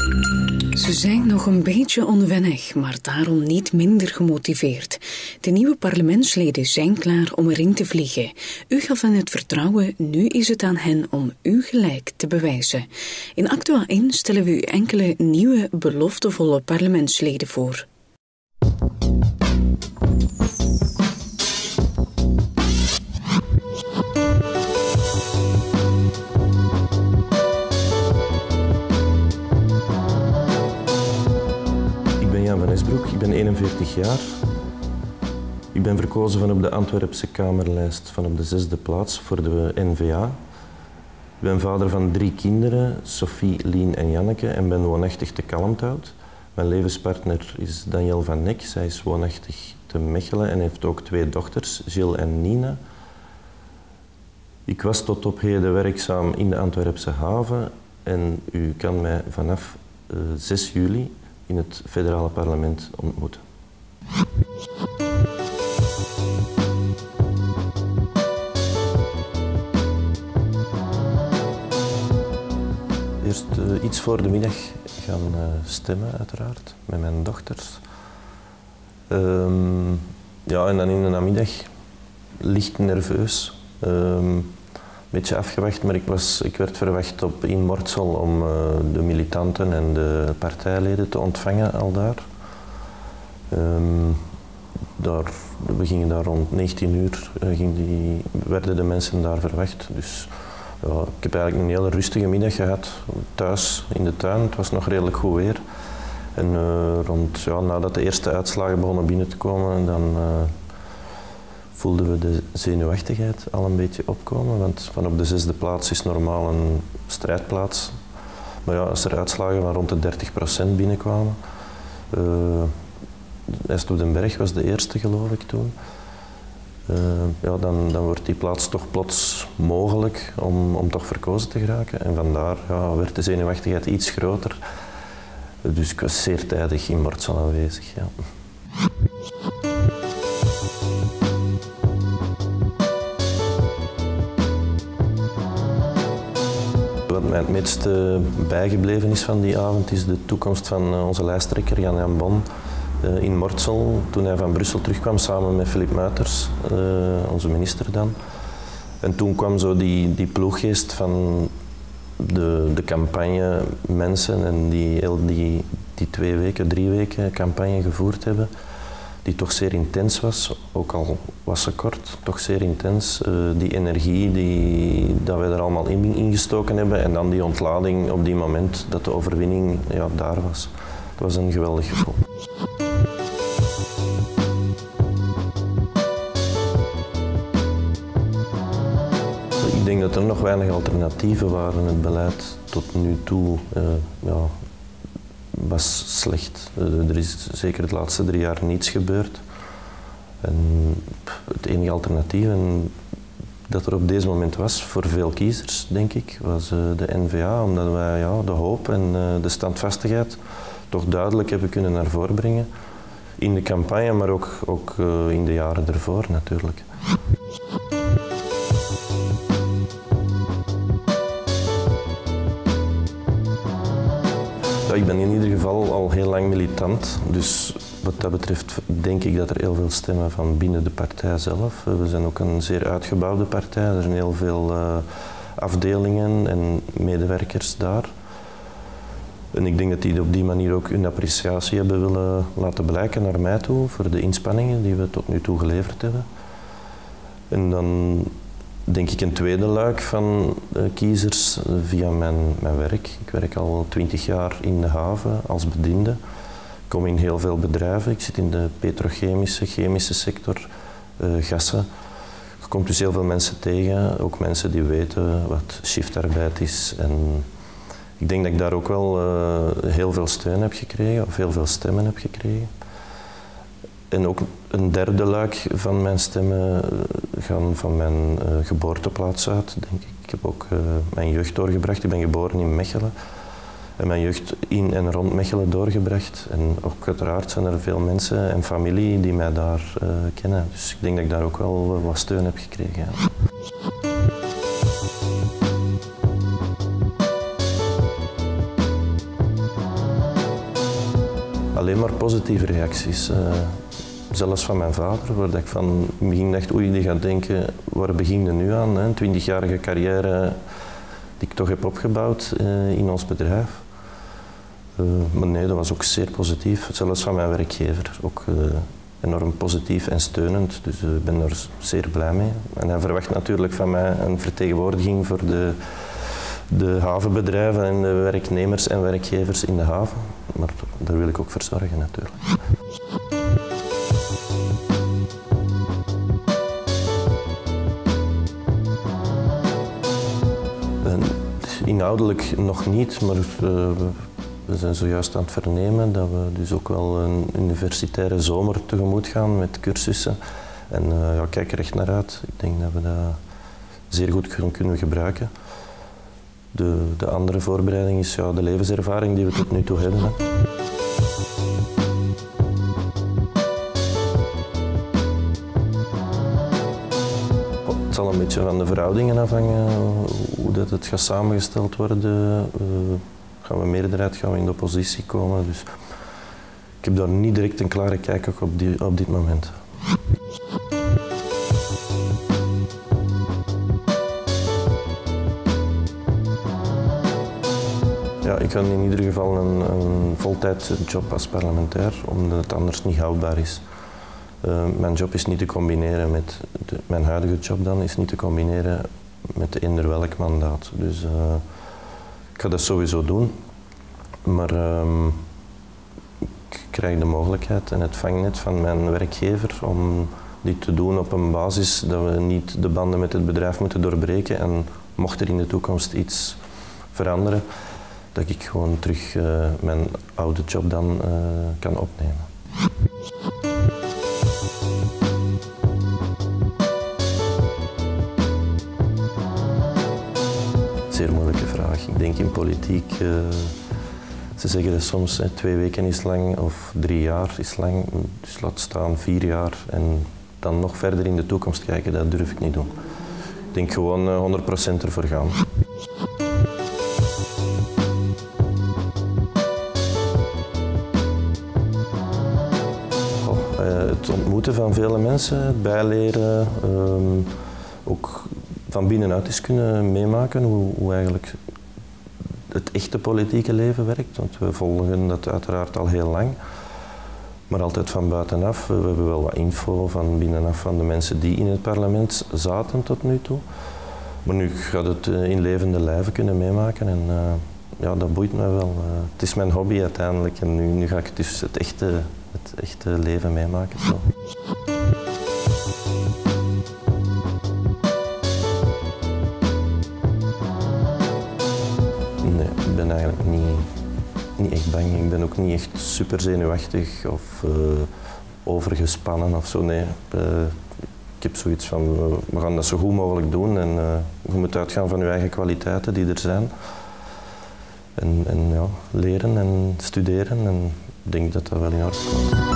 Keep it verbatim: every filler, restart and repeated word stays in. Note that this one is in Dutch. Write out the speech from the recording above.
Ze zijn nog een beetje onwennig, maar daarom niet minder gemotiveerd. De nieuwe parlementsleden zijn klaar om erin te vliegen. U gaf hen het vertrouwen, nu is het aan hen om u gelijk te bewijzen. In Actua één stellen we u enkele nieuwe, beloftevolle parlementsleden voor. Ik ben eenenveertig jaar. Ik ben verkozen van op de Antwerpse Kamerlijst van op de zesde plaats voor de N V A. Ik ben vader van drie kinderen, Sophie, Lien en Janneke, en ben woonachtig te Kalmthout. Mijn levenspartner is Danielle van Neck. Zij is woonachtig te Mechelen en heeft ook twee dochters, Jill en Nina. Ik was tot op heden werkzaam in de Antwerpse haven en u kan mij vanaf uh, zes juli in het federale parlement ontmoeten. Eerst uh, iets voor de middag gaan uh, stemmen, uiteraard, met mijn dochters. Um, ja, en dan in de namiddag licht nerveus. Um, Een beetje afgewacht, maar ik, was, ik werd verwacht op, in Mortsel om uh, de militanten en de partijleden te ontvangen al daar. Um, daar we gingen daar rond negentien uur, uh, ging die, werden de mensen daar verwacht. Dus ja, ik heb eigenlijk een hele rustige middag gehad, thuis in de tuin. Het was nog redelijk goed weer. En uh, rond, ja, nadat de eerste uitslagen begonnen binnen te komen, dan uh, voelden we de zenuwachtigheid al een beetje opkomen, want van op de zesde plaats is normaal een strijdplaats. Maar ja, als er uitslagen van rond de dertig procent binnenkwamen, uh, Est op den Berg was de eerste, geloof ik, toen. Uh, ja, dan, dan wordt die plaats toch plots mogelijk om, om toch verkozen te geraken. En vandaar ja, werd de zenuwachtigheid iets groter. Dus ik was zeer tijdig in Mortsel aanwezig. Ja. Wat mij het meeste bijgebleven is van die avond is de toekomst van onze lijsttrekker Jan-Jan Bon in Mortsel, toen hij van Brussel terugkwam samen met Philippe Muiters, onze minister dan. En toen kwam zo die, die ploeggeest van de, de campagne mensen en die, die, die twee weken, drie weken campagne gevoerd hebben, die toch zeer intens was, ook al was ze kort, toch zeer intens. Uh, die energie die, dat wij er allemaal in ingestoken hebben en dan die ontlading op die moment dat de overwinning ja, daar was. Het was een geweldig gevoel. Ik denk dat er nog weinig alternatieven waren. Het beleid tot nu toe uh, ja, was slecht. Uh, er is zeker de laatste drie jaar niets gebeurd. En het enige alternatief en dat er op deze moment was voor veel kiezers, denk ik, was uh, de N V A, omdat wij ja, de hoop en uh, de standvastigheid toch duidelijk hebben kunnen naar voren brengen. In de campagne, maar ook, ook uh, in de jaren ervoor natuurlijk. Ja, ik ben in ieder geval al heel lang militant, dus wat dat betreft denk ik dat er heel veel stemmen van binnen de partij zelf. We zijn ook een zeer uitgebouwde partij, er zijn heel veel uh, afdelingen en medewerkers daar. En ik denk dat die op die manier ook hun appreciatie hebben willen laten blijken naar mij toe voor de inspanningen die we tot nu toe geleverd hebben. En dan denk ik een tweede luik van uh, kiezers uh, via mijn, mijn werk. Ik werk al twintig jaar in de haven als bediende. Ik kom in heel veel bedrijven. Ik zit in de petrochemische, chemische sector, uh, gassen. Je komt dus heel veel mensen tegen, ook mensen die weten wat shiftarbeid is. En ik denk dat ik daar ook wel uh, heel veel steun heb gekregen, of heel veel stemmen heb gekregen. En ook een derde luik van mijn stemmen gaan van mijn uh, geboorteplaats uit, denk ik. Ik heb ook uh, mijn jeugd doorgebracht. Ik ben geboren in Mechelen. En mijn jeugd in en rond Mechelen doorgebracht. En ook uiteraard zijn er veel mensen en familie die mij daar uh, kennen. Dus ik denk dat ik daar ook wel wat steun heb gekregen. Ja. alleen maar positieve reacties. Uh, zelfs van mijn vader, waar ik van in het begin dacht, oei, die gaat denken, waar begin je nu aan? Een twintigjarige carrière die ik toch heb opgebouwd uh, in ons bedrijf. Uh, maar nee, dat was ook zeer positief. Zelfs van mijn werkgever. Ook uh, enorm positief en steunend. Dus ik uh, ben er zeer blij mee. En hij verwacht natuurlijk van mij een vertegenwoordiging voor de, de havenbedrijven en de werknemers en werkgevers in de haven. Maar daar wil ik ook voor zorgen natuurlijk. En inhoudelijk nog niet, maar uh, we zijn zojuist aan het vernemen dat we dus ook wel een universitaire zomer tegemoet gaan met cursussen. En uh, ja, ik kijk er echt naar uit. Ik denk dat we dat zeer goed kunnen gebruiken. De, de andere voorbereiding is ja, de levenservaring die we tot nu toe hebben. Hè. Het zal een beetje van de verhoudingen afhangen, hoe dat het gaat samengesteld worden. Uh, gaan we meerderheid, gaan we in de oppositie komen. Dus ik heb daar niet direct een klare kijk op, die, op dit moment. Ja, ik ga in ieder geval een, een voltijdjob als parlementair, omdat het anders niet houdbaar is. Uh, mijn job is niet te combineren met, de, mijn huidige job dan, is niet te combineren met eender welk mandaat. Dus uh, ik ga dat sowieso doen. Maar uh, ik krijg de mogelijkheid en het vangnet van mijn werkgever om dit te doen op een basis dat we niet de banden met het bedrijf moeten doorbreken. En mocht er in de toekomst iets veranderen, dat ik gewoon terug uh, mijn oude job dan uh, kan opnemen. Zeer moeilijke vraag. Ik denk in politiek, uh, ze zeggen dat soms hè, twee weken is lang of drie jaar is lang. Dus laat staan vier jaar en dan nog verder in de toekomst kijken, dat durf ik niet doen. Ik denk gewoon uh, honderd procent ervoor gaan. Het ontmoeten van vele mensen, het bijleren, um, ook van binnenuit eens kunnen meemaken hoe, hoe eigenlijk het echte politieke leven werkt. Want we volgen dat uiteraard al heel lang, maar altijd van buitenaf. We hebben wel wat info van binnenaf van de mensen die in het parlement zaten tot nu toe. Maar nu gaat het in levende lijven kunnen meemaken en uh, ja, dat boeit mij wel. Uh, het is mijn hobby uiteindelijk en nu, nu ga ik dus het echte het echte leven meemaken. Zo. Nee, ik ben eigenlijk niet, niet echt bang. Ik ben ook niet echt super zenuwachtig of uh, overgespannen of zo. Nee, uh, ik heb zoiets van, uh, we gaan dat zo goed mogelijk doen en uh, je moet uitgaan van je eigen kwaliteiten die er zijn. En, en ja, leren en studeren en ik denk dat dat wel in orde komt.